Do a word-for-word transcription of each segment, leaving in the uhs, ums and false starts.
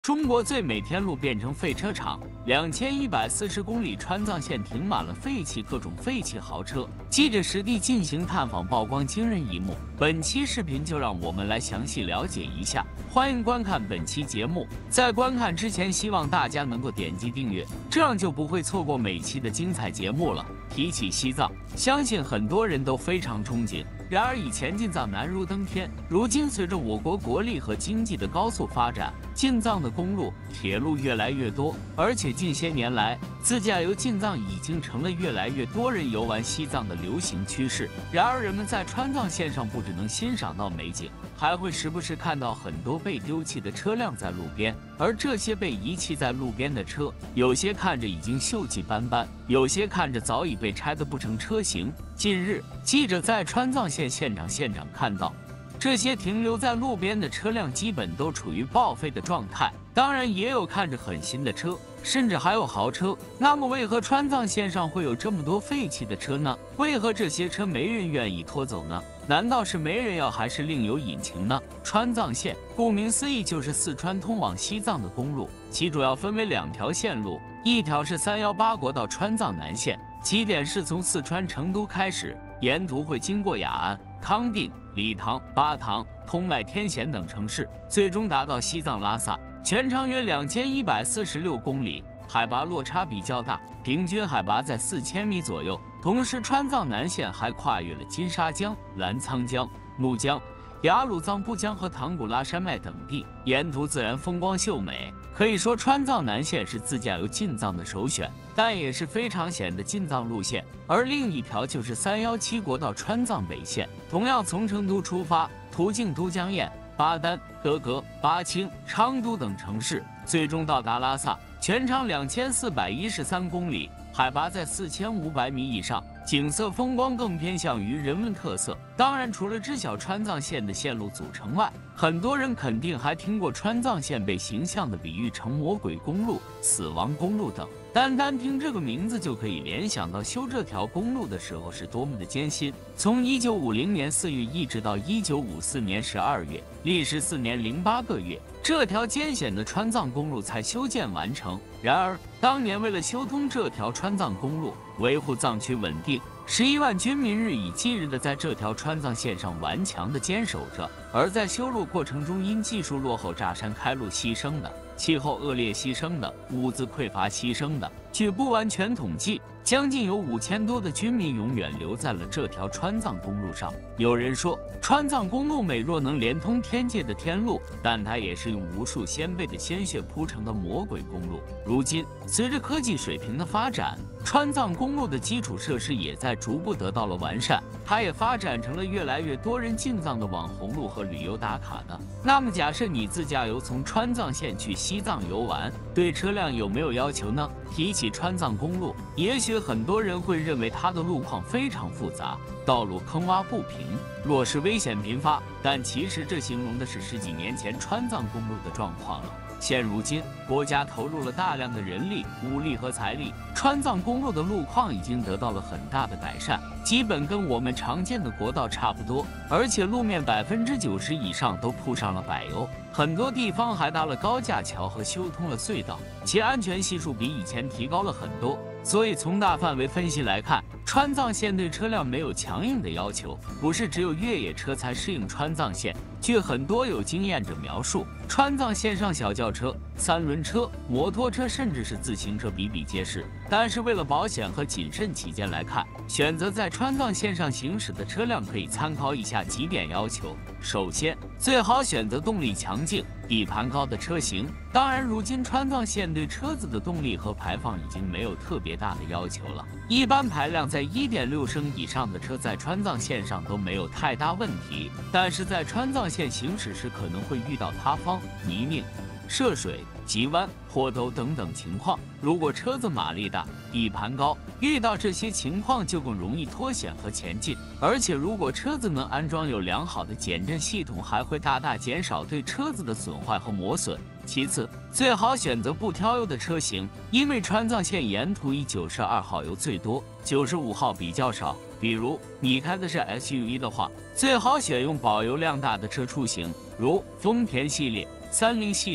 中国最美天路变成废车场，两千一百四十公里川藏线停满了废弃各种废弃豪车。记者实地进行探访，曝光惊人一幕。本期视频就让我们来详细了解一下。欢迎观看本期节目。在观看之前，希望大家能够点击订阅，这样就不会错过每期的精彩节目了。提起西藏，相信很多人都非常憧憬。然而，以前进藏难如登天。如今，随着我国国力和经济的高速发展，进藏的公路、铁路越来越多，而且近些年来，自驾游进藏已经成了越来越多人游玩西藏的流行趋势。然而，人们在川藏线上不只能欣赏到美景，还会时不时看到很多被丢弃的车辆在路边。而这些被遗弃在路边的车，有些看着已经锈迹斑斑，有些看着早已被拆得不成车形。近日，记者在川藏线现场现场看到，这些停留在路边的车辆基本都处于报废的状态，当然也有看着很新的车，甚至还有豪车。那么为何川藏线上会有这么多废弃的车呢？为何这些车没人愿意拖走呢？难道是没人要，还是另有隐情呢？川藏线顾名思义就是四川通往西藏的公路，其主要分为两条线路，一条是三一八国道川藏南线，起点是从四川成都开始，沿途会经过雅安、康定、理塘、巴塘、通麦、天咸等城市，最终达到西藏拉萨，全长约两千一百四十六公里，海拔落差比较大，平均海拔在四千米左右。同时，川藏南线还跨越了金沙江、澜沧江、怒江、雅鲁藏布江和唐古拉山脉等地，沿途自然风光秀美。可以说，川藏南线是自驾游进藏的首选，但也是非常险的进藏路线。而另一条就是三一七国道川藏北线，同样从成都出发，途经都江堰、巴丹、德格、巴清、昌都等城市，最终到达拉萨，全长两千四百一十三公里，海拔在四千五百米以上，景色风光更偏向于人文特色。当然，除了知晓川藏线的线路组成外，很多人肯定还听过川藏线被形象地比喻成魔鬼公路、死亡公路等。单单听这个名字就可以联想到修这条公路的时候是多么的艰辛。从一九五零年四月一直到一九五四年十二月，历时四年零八个月，这条艰险的川藏公路才修建完成。然而，当年为了修通这条川藏公路，维护藏区稳定，十一万军民日以继日的在这条川藏线上顽强地坚守着。而在修路过程中，因技术落后炸山开路牺牲的，气候恶劣牺牲的，物资匮乏牺牲的，据不完全统计，将近有五千多的军民永远留在了这条川藏公路上。有人说，川藏公路美若能连通天界的天路，但它也是用无数先辈的鲜血铺成的魔鬼公路。如今，随着科技水平的发展，川藏公路的基础设施也在逐步得到了完善，它也发展成了越来越多人进藏的网红路和旅游打卡的。那么，假设你自驾游从川藏线去西藏游玩，对车辆有没有要求呢？提起川藏公路，也许很多人会认为它的路况非常复杂，道路坑洼不平，若是危险频发，但其实这形容的是十几年前川藏公路的状况了。现如今，国家投入了大量的人力、物力和财力，川藏公路的路况已经得到了很大的改善，基本跟我们常见的国道差不多，而且路面百分之九十以上都铺上了柏油，很多地方还搭了高架桥和修通了隧道，其安全系数比以前提高了很多。所以从大范围分析来看，川藏线对车辆没有强硬的要求，不是只有越野车才适应川藏线。据很多有经验者描述，川藏线上小轿车、三轮车、摩托车甚至是自行车比比皆是。但是为了保险和谨慎起见来看，选择在川藏线上行驶的车辆可以参考以下几点要求。首先，最好选择动力强劲、底盘高的车型。当然，如今川藏线对车子的动力和排放已经没有特别大的要求了，一般排量在 一点六升以上的车在川藏线上都没有太大问题。但是在川藏线行驶时可能会遇到塌方、泥泞、涉水、急弯、坡陡等等情况。如果车子马力大、底盘高，遇到这些情况就更容易脱险和前进。而且如果车子能安装有良好的减震系统，还会大大减少对车子的损坏和磨损。其次，最好选择不挑油的车型，因为川藏线沿途以九十二号油最多，九十五号比较少。比如你开的是 S U V 的话，最好选用保油量大的车出行，如丰田系列、三菱系列、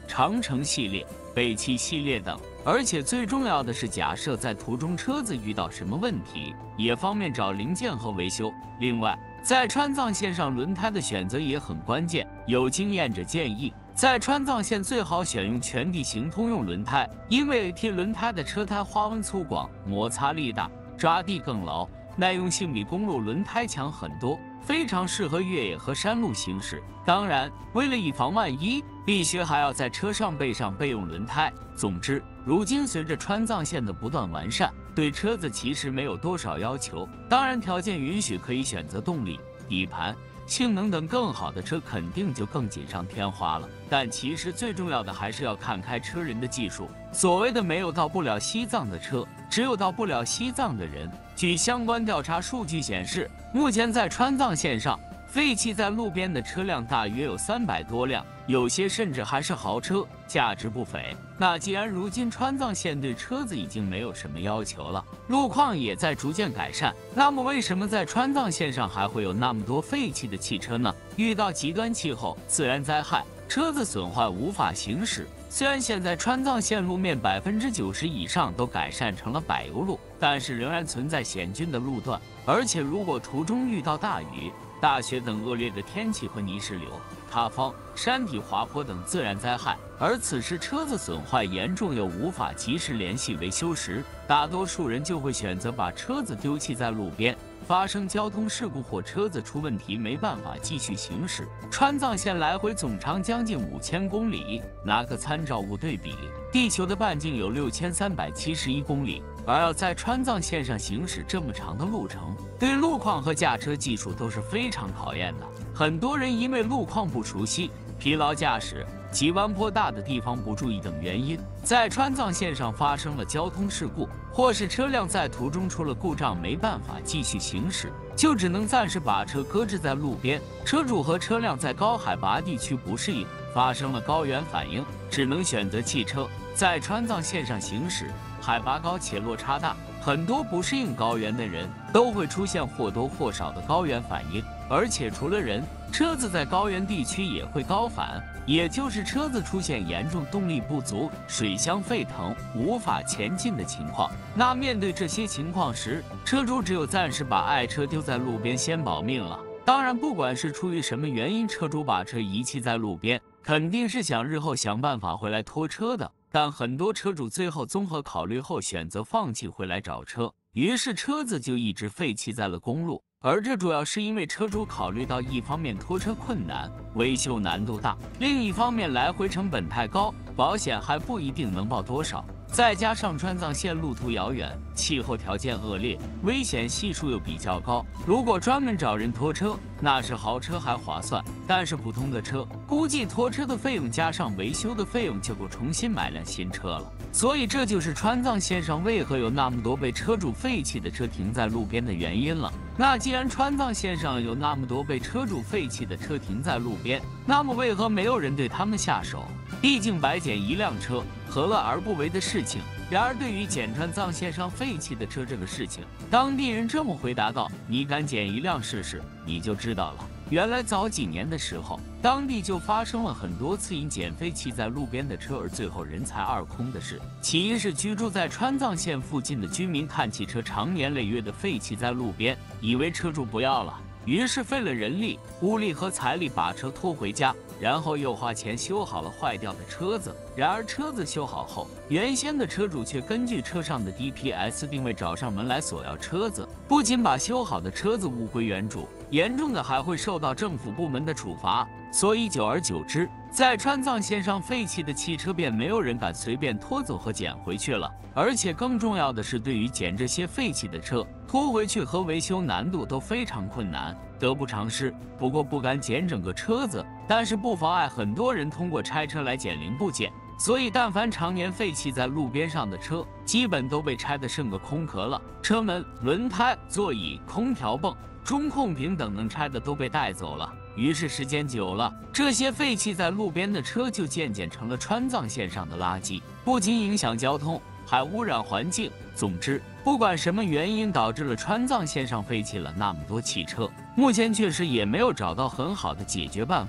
长城系列、北汽系列等。而且最重要的是，假设在途中车子遇到什么问题，也方便找零件和维修。另外，在川藏线上轮胎的选择也很关键，有经验者建议，在川藏线最好选用全地形通用轮胎，因为 A T 轮胎的车胎花纹粗广，摩擦力大，抓地更牢，耐用性比公路轮胎强很多，非常适合越野和山路行驶。当然，为了以防万一，必须还要在车上备上备用轮胎。总之，如今随着川藏线的不断完善，对车子其实没有多少要求。当然，条件允许可以选择动力、底盘、性能等更好的车，肯定就更锦上添花了。但其实最重要的还是要看开车人的技术。所谓的没有到不了西藏的车，只有到不了西藏的人。据相关调查数据显示，目前在川藏线上，废弃在路边的车辆大约有三百多辆，有些甚至还是豪车，价值不菲。那既然如今川藏线对车子已经没有什么要求了，路况也在逐渐改善，那么为什么在川藏线上还会有那么多废弃的汽车呢？遇到极端气候、自然灾害，车子损坏无法行驶。虽然现在川藏线路面百分之九十以上都改善成了柏油路，但是仍然存在险峻的路段，而且如果途中遇到大雨、大雪等恶劣的天气和泥石流、塌方、山体滑坡等自然灾害，而此时车子损坏严重又无法及时联系维修时，大多数人就会选择把车子丢弃在路边。发生交通事故或车子出问题没办法继续行驶。川藏线来回总长将近五千公里，拿个参照物对比，地球的半径有六千三百七十一公里，而要在川藏线上行驶这么长的路程，对路况和驾车技术都是非常考验的。很多人因为路况不熟悉、疲劳驾驶及弯坡大的地方不注意等原因，在川藏线上发生了交通事故，或是车辆在途中出了故障没办法继续行驶，就只能暂时把车搁置在路边。车主和车辆在高海拔地区不适应，发生了高原反应，只能选择汽车。在川藏线上行驶，海拔高且落差大，很多不适应高原的人都会出现或多或少的高原反应。而且除了人，车子在高原地区也会高反，也就是车子出现严重动力不足、水箱沸腾、无法前进的情况。那面对这些情况时，车主只有暂时把爱车丢在路边先保命了。当然，不管是出于什么原因，车主把车遗弃在路边，肯定是想日后想办法回来拖车的。但很多车主最后综合考虑后选择放弃回来找车，于是车子就一直废弃在了公路。而这主要是因为车主考虑到一方面拖车困难、维修难度大，另一方面来回成本太高，保险还不一定能报多少。再加上川藏线路途遥远，气候条件恶劣，危险系数又比较高。如果专门找人拖车，那是豪车还划算，但是普通的车，估计拖车的费用加上维修的费用就够重新买辆新车了。所以这就是川藏线上为何有那么多被车主废弃的车停在路边的原因了。那既然川藏线上有那么多被车主废弃的车停在路边，那么为何没有人对他们下手？毕竟白捡一辆车，何乐而不为的事情。然而对于捡川藏线上废弃的车这个事情，当地人这么回答道：你敢捡一辆试试，你就知道了。原来早几年的时候，当地就发生了很多次因捡废弃在路边的车而最后人财二空的事。起因是居住在川藏线附近的居民看汽车长年累月的废弃在路边，以为车主不要了，于是费了人力、物力和财力把车拖回家，然后又花钱修好了坏掉的车子。然而车子修好后，原先的车主却根据车上的 D P S 定位找上门来索要车子，不仅把修好的车子物归原主，严重的还会受到政府部门的处罚。所以久而久之，在川藏线上废弃的汽车便没有人敢随便拖走和捡回去了。而且更重要的是，对于捡这些废弃的车，拖回去和维修难度都非常困难，得不偿失。不过不敢捡整个车子，但是不妨碍很多人通过拆车来捡零部件。所以但凡常年废弃在路边上的车，基本都被拆得剩个空壳了。车门、轮胎、座椅、空调泵、中控屏等能拆的都被带走了。于是时间久了，这些废弃在路边的车就渐渐成了川藏线上的垃圾，不仅影响交通，还污染环境。总之，不管什么原因导致了川藏线上废弃了那么多汽车，目前确实也没有找到很好的解决办法。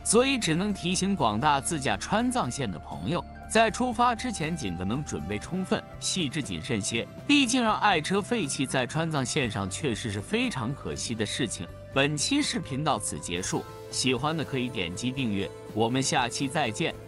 所以只能提醒广大自驾川藏线的朋友，在出发之前尽可能准备充分，细致谨慎些。毕竟让爱车废气在川藏线上确实是非常可惜的事情。本期视频到此结束，喜欢的可以点击订阅，我们下期再见。